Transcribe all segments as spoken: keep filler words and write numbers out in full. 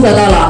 得到了。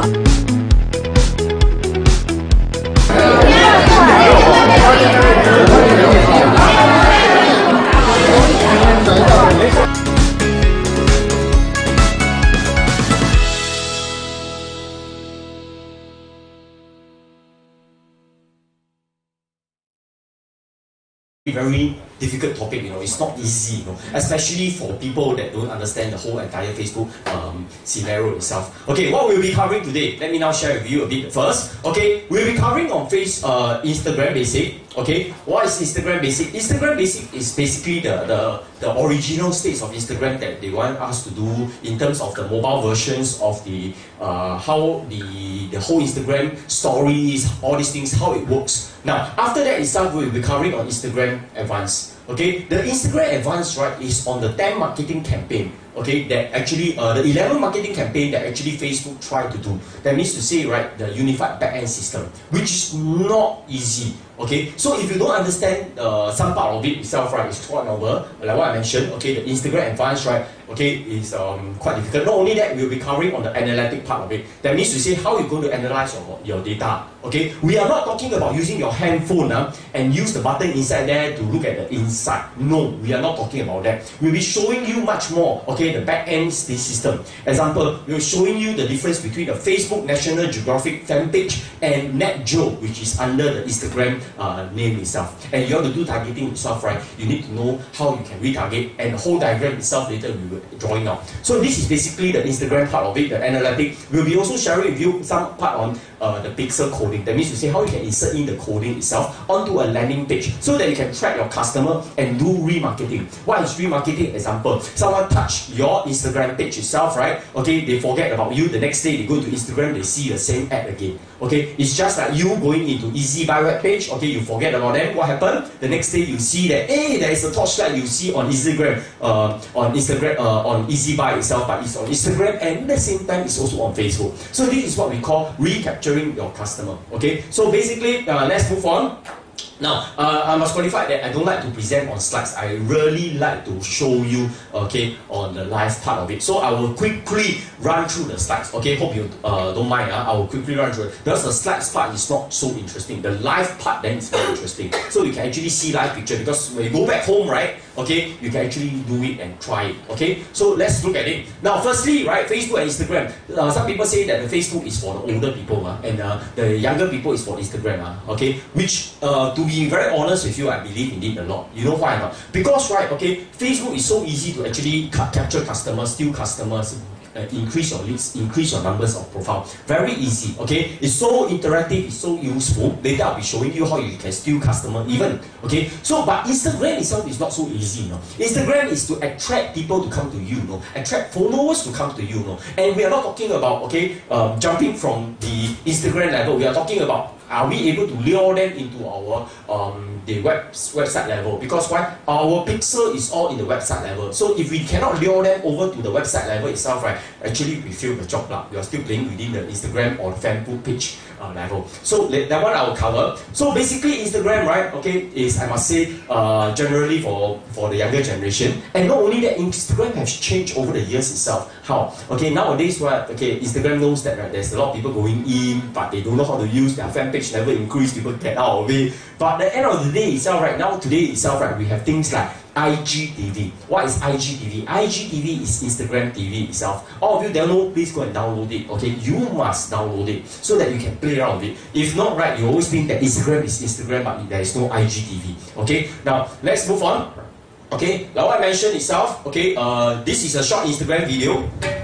Very difficult topic, you know, it's not easy, you know, especially for people that don't understand the whole entire Facebook um, scenario itself. Okay, what we'll be covering today, let me now share with you a bit first. Okay, we'll be covering on face, uh, Instagram Basic. Okay, what is Instagram Basic? Instagram Basic is basically the, the, the original states of Instagram that they want us to do in terms of the mobile versions of the, uh, how the, the whole Instagram stories, all these things, how it works. Now, after that itself, we'll be covering on Instagram Advanced. Okay, the Instagram Advanced, right, is on the ten marketing campaign. Okay, that actually uh, the eleven marketing campaign that actually Facebook tried to do. That means to say, right, the unified backend system, which is not easy. Okay, so if you don't understand uh, some part of it itself, right, it's quite novel. Like what I mentioned, okay, the Instagram Advanced, right, okay, is um, quite difficult. Not only that, we'll be covering on the analytic part of it. That means to say how you're going to analyze your, your data. Okay, we are not talking about using your handphone uh, and use the button inside there to look at the inside. No, we are not talking about that. We'll be showing you much more. Okay, the back end system. Example, we're showing you the difference between the Facebook National Geographic fan page and NetGeo, which is under the Instagram uh, name itself. And you have to do targeting itself, right? You need to know how you can retarget, and the whole diagram itself later we will drawing out. So this is basically the Instagram part of it, the analytic. We'll be also sharing with you some part on uh, the pixel coding. That means to say how you can insert in the coding itself onto a landing page so that you can track your customer and do remarketing. What is remarketing? Example, someone touch your Instagram page itself, right? Okay, they forget about you. The next day they go to Instagram, they see the same ad again. Okay, it's just like you going into EasyBuy web page. Okay, you forget about them. What happened? The next day you see that hey, there is a torchlight you see on Instagram, uh, on Instagram, uh, on EasyBuy itself, but it's on Instagram and at the same time it's also on Facebook. So this is what we call recapturing your customer. Okay, so basically, uh, let's move on. Now, uh, I must qualify that I don't like to present on slides. I really like to show you, okay, on the live part of it. So I will quickly run through the slides. Okay, hope you uh, don't mind. Uh, I will quickly run through it because the slides part is not so interesting. The live part then is very interesting. So you can actually see live picture because when you go back home, right? Okay, you can actually do it and try it. Okay, so let's look at it. Now, firstly, right, Facebook and Instagram. Uh, some people say that the Facebook is for the older people, uh, and uh, the younger people is for Instagram. Uh, okay, which uh, to be very honest with you, I believe in it a lot. You know why or not? Because right, okay, Facebook is so easy to actually ca capture customers, steal customers, uh, increase your leads, increase your numbers of profile. Very easy. Okay, it's so interactive, it's so useful. Later I'll be showing you how you can steal customer even. Okay, so but Instagram itself is not so easy. You know, Instagram is to attract people to come to you. You know, attract followers to come to you. You know, and we are not talking about okay, um, jumping from the Instagram level. We are talking about are we able to lure them into our um, the web website level? Because why? Our pixel is all in the website level. So if we cannot lure them over to the website level itself, right? Actually, we fail the job lah. We are still playing within the Instagram or Facebook page uh, level. So that one I will cover. So basically, Instagram, right? Okay, is I must say uh, generally for for the younger generation. And not only that, Instagram has changed over the years itself. How? Okay, nowadays, right? Okay, Instagram knows that right, there's a lot of people going in, but they don't know how to use their fan page. Never increase, people get out of it. But at the end of the day itself, right now, today itself, right, we have things like I G T V. What is I G T V? I G T V is Instagram T V itself. All of you don't know, please go and download it. Okay, you must download it so that you can play around with it. If not, right, you always think that Instagram is Instagram, but there is no I G T V. Okay, now let's move on. Okay, like what I mentioned itself. Okay, uh, this is a short Instagram video.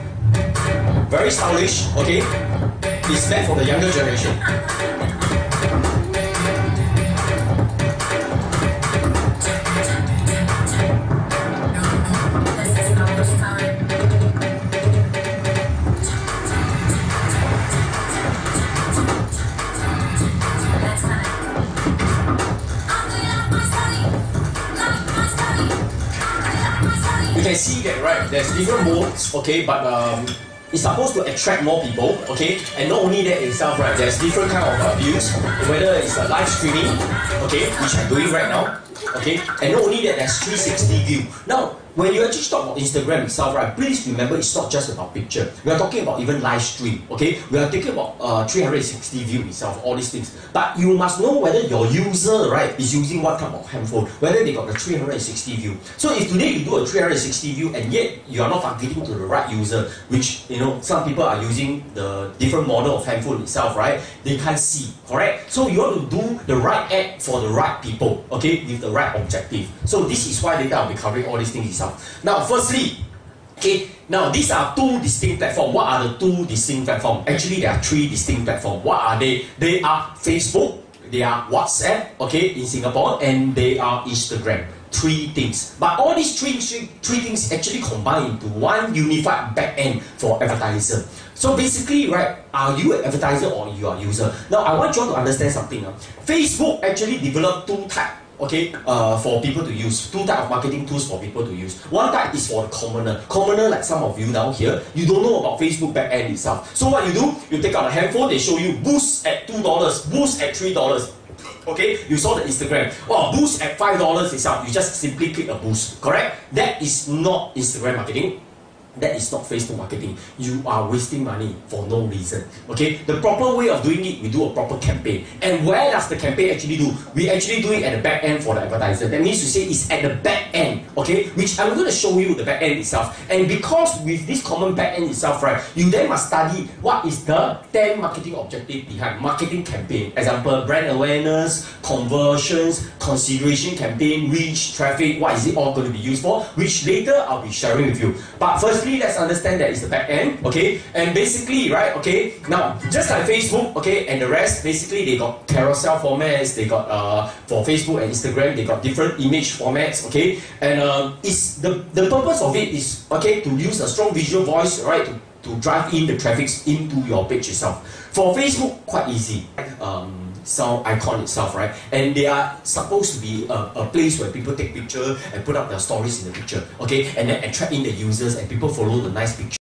Very stylish. Okay, it's meant for the younger generation. You can see that, right, there's different modes, okay, but um, it's supposed to attract more people, okay, and not only that itself, right, there's different kind of uh, views, whether it's a live streaming, okay, which I'm doing right now. Okay, and not only that, there's three sixty view. Now, when you actually talk about Instagram itself, right, please remember it's not just about picture. We are talking about even live stream, okay? We are talking about uh, three sixty view itself, all these things. But you must know whether your user, right, is using what type of handphone, whether they got the three sixty view. So if today you do a three sixty view and yet you are not targeting to the right user, which, you know, some people are using the different model of handphone itself, right, they can't see, correct? So you want to do the right ad for the right people, okay, with the right objective. So this is why later I'll be covering all these things itself. Now, firstly, okay, now these are two distinct platforms. What are the two distinct platforms? Actually, there are three distinct platforms. What are they? They are Facebook, they are WhatsApp, okay, in Singapore, and they are Instagram. Three things. But all these three, three, three things actually combine into one unified back-end for advertiser. So basically, right, are you an advertiser or you are a user? Now, I want you all to understand something. Uh. Facebook actually developed two types. Okay, uh, for people to use. Two type of marketing tools for people to use. One type is for the commoner. Commoner, like some of you down here, you don't know about Facebook backend itself. So what you do, you take out a handphone, they show you boost at two dollars, boost at three dollars. Okay, you saw the Instagram. Well, boost at five dollars itself. You just simply click a boost, correct? That is not Instagram marketing. That is not Facebook marketing. You are wasting money for no reason. Okay, the proper way of doing it, we do a proper campaign. And where does the campaign actually do? We actually do it at the back end for the advertiser. That means to say it's at the back end. Okay, which I'm going to show you the back end itself. And because with this common back end itself, right, you then must study what is the ten marketing objective behind marketing campaign. Example, brand awareness, conversions, consideration campaign, reach, traffic. What is it all going to be used for? Which later I'll be sharing with you. But first, let's understand that it's the back end, okay? And basically, right, okay, now, just like Facebook, okay, and the rest, basically, they got carousel formats, they got, uh, for Facebook and Instagram, they got different image formats, okay? And uh, it's the, the purpose of it is, okay, to use a strong visual voice, right, to, to drive in the traffic into your page itself. For Facebook, quite easy. Um, sound icon itself, right? And they are supposed to be a, a place where people take picture and put up their stories in the picture, okay? And then attract in the users and people follow the nice picture.